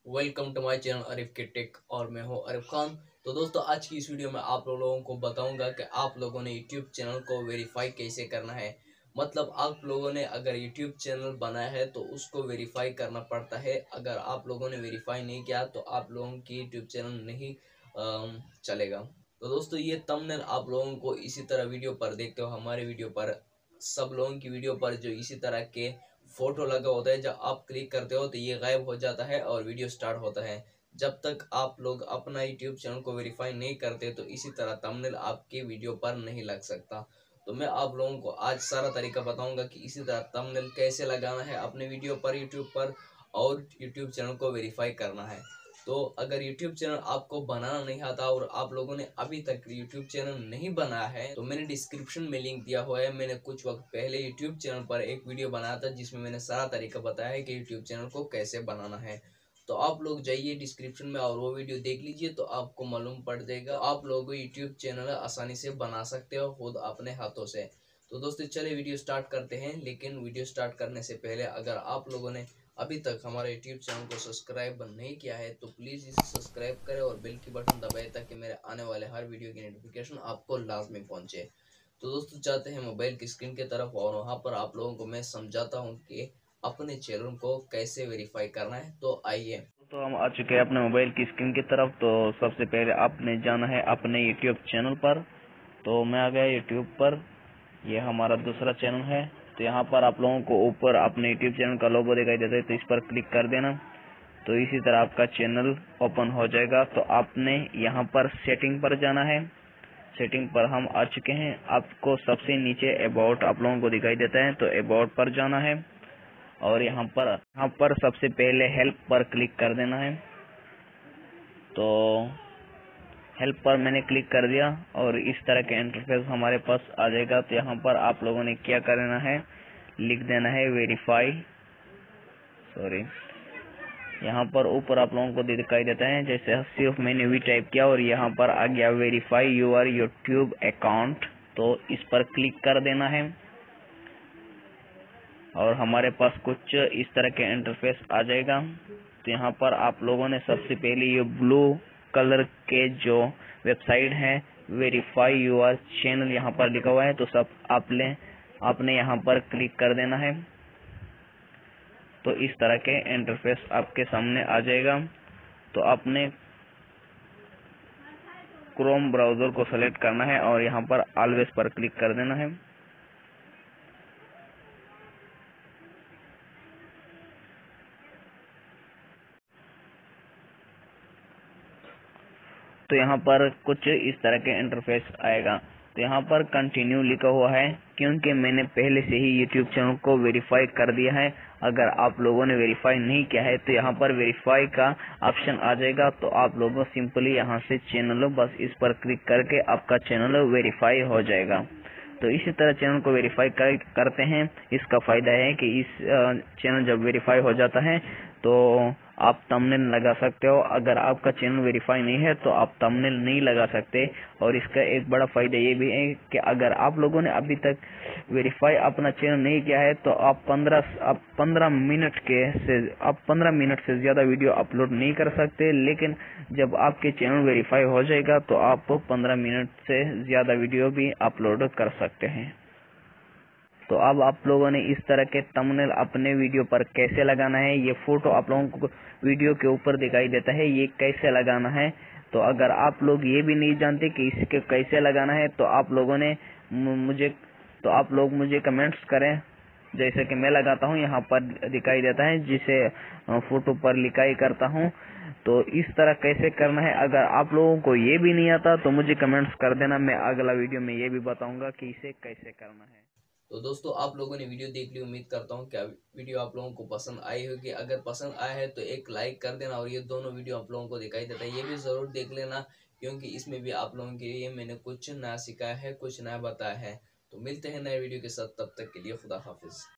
Welcome to my channel Arif के tech और मैं हूं आरिफ खान। तो दोस्तों आज की इस वीडियो में आप लोगों को बताऊंगा कि आप लोगों ने यूट्यूब चैनल को वेरीफाई कैसे करना है। मतलब आप लोगों ने अगर यूट्यूब चैनल बनाया है तो उसको वेरीफाई करना पड़ता है। अगर आप लोगों ने वेरीफाई नहीं किया तो आप लोगों की यूट्यूब चैनल नहीं चलेगा। तो दोस्तों ये थंबनेल आप लोगों को इसी तरह वीडियो पर देखते हो, हमारे वीडियो पर सब लोगों की वीडियो पर जो इसी तरह के फोटो लगा होता है, जब आप क्लिक करते हो तो ये गायब हो जाता है और वीडियो स्टार्ट होता है। जब तक आप लोग अपना यूट्यूब चैनल को वेरीफाई नहीं करते तो इसी तरह थंबनेल आपके वीडियो पर नहीं लग सकता। तो मैं आप लोगों को आज सारा तरीका बताऊंगा कि इसी तरह थंबनेल कैसे लगाना है अपने वीडियो पर यूट्यूब पर और यूट्यूब चैनल को वेरीफाई करना है। तो अगर YouTube चैनल आपको बनाना नहीं आता और आप लोगों ने अभी तक YouTube चैनल नहीं बनाया है तो मैंने डिस्क्रिप्शन में लिंक दिया हुआ है। मैंने कुछ वक्त पहले YouTube चैनल पर एक वीडियो बनाया था जिसमें मैंने सारा तरीका बताया है कि YouTube चैनल को कैसे बनाना है। तो आप लोग जाइए डिस्क्रिप्शन में और वो वीडियो देख लीजिए तो आपको मालूम पड़ जाएगा। आप लोग YouTube चैनल आसानी से बना सकते हो खुद अपने हाथों से। तो दोस्तों चलिए वीडियो स्टार्ट करते हैं। लेकिन वीडियो स्टार्ट करने से पहले अगर आप लोगों ने अभी तक हमारे यूट्यूब चैनल को सब्सक्राइब नहीं किया है तो प्लीज़ इसे सब्सक्राइब करें और बेल की बटन दबाएं ताकि मेरे आने वाले हर वीडियो की नोटिफिकेशन आपको लाजमी पहुंचे। तो दोस्तों चाहते हैं मोबाइल की स्क्रीन की तरफ और वहां पर आप लोगों को मैं समझाता हूं कि अपने चैनल को कैसे वेरीफाई करना है। तो आइए। तो हम आ चुके हैं अपने मोबाइल की स्क्रीन की तरफ। तो सबसे पहले आपने जाना है अपने यूट्यूब चैनल पर। तो मैं आ गया यूट्यूब पर, ये हमारा दूसरा चैनल है। तो यहाँ पर आप लोगों को ऊपर अपने यूट्यूब चैनल का लोगो दिखाई देता है, तो इस पर क्लिक कर देना। तो इसी तरह आपका चैनल ओपन हो जाएगा। तो आपने यहाँ पर सेटिंग पर जाना है। सेटिंग पर हम आ चुके हैं। आपको सबसे नीचे अबाउट आप लोगों को दिखाई देता है, तो अबाउट पर जाना है और यहाँ पर सबसे पहले हेल्प पर क्लिक कर देना है। तो हेल्प पर मैंने क्लिक कर दिया और इस तरह के इंटरफेस हमारे पास आ जाएगा। तो यहाँ पर आप लोगों ने क्या करना है, लिख देना है वेरीफाई। यहाँ पर ऊपर आप लोगों को दिखाई देता है, जैसे सिर्फ मैंने भी टाइप किया और यहाँ पर आ गया वेरीफाई योर यूट्यूब अकाउंट। तो इस पर क्लिक कर देना है और हमारे पास कुछ इस तरह के इंटरफेस आ जाएगा। तो यहाँ पर आप लोगों ने सबसे पहले ये ब्लू कलर के जो वेबसाइट है वेरीफाई योर चैनल यहाँ पर लिखा हुआ है, तो सब आपने यहाँ पर क्लिक कर देना है। तो इस तरह के इंटरफेस आपके सामने आ जाएगा। तो आपने क्रोम ब्राउजर को सेलेक्ट करना है और यहाँ पर ऑलवेज पर क्लिक कर देना है। तो यहाँ पर कुछ इस तरह के इंटरफेस आएगा। तो यहाँ पर कंटिन्यू लिखा हुआ है, क्योंकि मैंने पहले से ही यूट्यूब चैनल को वेरीफाई कर दिया है। अगर आप लोगों ने वेरीफाई नहीं किया है तो यहाँ पर वेरीफाई का ऑप्शन आ जाएगा। तो आप लोगों सिंपली यहाँ से चैनल बस इस पर क्लिक करके आपका चैनल वेरीफाई हो जाएगा। तो इसी तरह चैनल को वेरीफाई करते हैं। इसका फायदा है कि इस चैनल जब वेरीफाई हो जाता है तो आप थंबनेल लगा सकते हो। अगर आपका चैनल वेरीफाई नहीं है तो आप थंबनेल नहीं लगा सकते। और इसका एक बड़ा फायदा ये भी है कि अगर आप लोगों ने अभी तक वेरीफाई अपना चैनल नहीं किया है तो आप 15 मिनट से ज्यादा वीडियो अपलोड नहीं कर सकते। लेकिन जब आपके चैनल वेरीफाई हो जाएगा तो आप 15 मिनट से ज्यादा वीडियो भी अपलोड कर सकते हैं। तो अब आप लोगों ने इस तरह के थंबनेल अपने वीडियो पर कैसे लगाना है, ये फोटो आप लोगों को वीडियो के ऊपर दिखाई देता है, ये कैसे लगाना है। तो अगर आप लोग ये भी नहीं जानते कि इसके कैसे लगाना है तो आप लोग मुझे कमेंट्स करें। जैसे कि मैं लगाता हूँ, यहाँ पर दिखाई देता है, जिसे फोटो पर लिखाई करता हूँ। तो इस तरह कैसे करना है, अगर आप लोगों को ये भी नहीं आता तो मुझे कमेंट्स कर देना। मैं अगला वीडियो में ये भी बताऊंगा कि इसे कैसे करना है। तो दोस्तों आप लोगों ने वीडियो देख ली, उम्मीद करता हूँ क्या वीडियो आप लोगों को पसंद आई होगी। अगर पसंद आया है तो एक लाइक कर देना और ये दोनों वीडियो आप लोगों को दिखाई देता है ये भी ज़रूर देख लेना, क्योंकि इसमें भी आप लोगों के लिए मैंने कुछ नया सिखाया है, कुछ नया बताया है। तो मिलते हैं नए वीडियो के साथ, तब तक के लिए खुदा हाफिज़।